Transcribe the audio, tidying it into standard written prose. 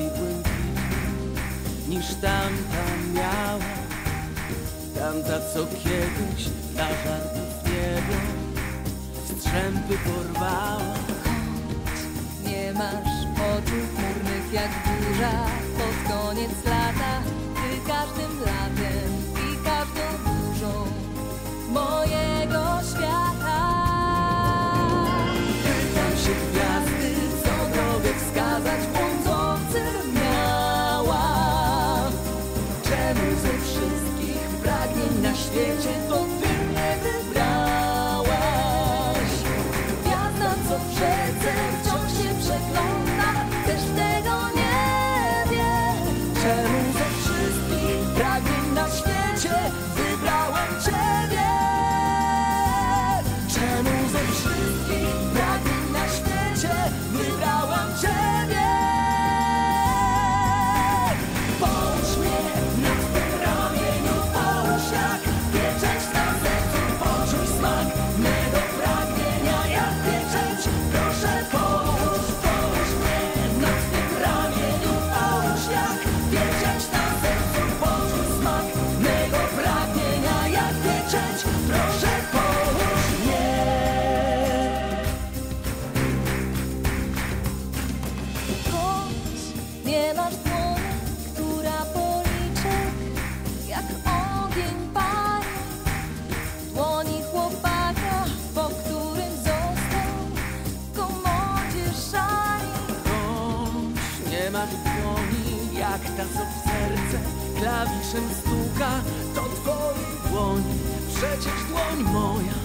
bardziej błękitna niż tamta miała. Tamta, co kiedyś dla żartów niebo strzępy porwała. Nie masz oczu chmurnych jak burza pod koniec lata. Ty każdym latem i każdą burzą mojego świata. Pytam się gwiazdy, co drogę wskazać błądzącym miała. Czemu ze wszystkich pragnień na świecie to ty mnie wybrałaś? Gwiazda, co w rzece wciąż się przegląda, też tego nie wie. Czemu ze wszystkich pragnień na świecie wybrałem ciebie? Czemu ze wszystkich pragnień na świecie wybrałem ciebie? Połóż mnie na twym ramieniu, połóż jak pieczęć na sercu, poczuj smak mego pragnienia jak pieczęć. Proszę połóż mnie na twym ramieniu, połóż jak pieczęć na sercu, poczuj smak mego pragnienia jak pieczęć. Proszę połóż mnie. Choć nie masz dłoni, która policzy jak ogień pali. Dłoni chłopaka, po którym został w komodzie szali. Choć nie masz dłoni jak ta, co w serce klawiszem stuka, to twojej dłoni przecież dłoń moja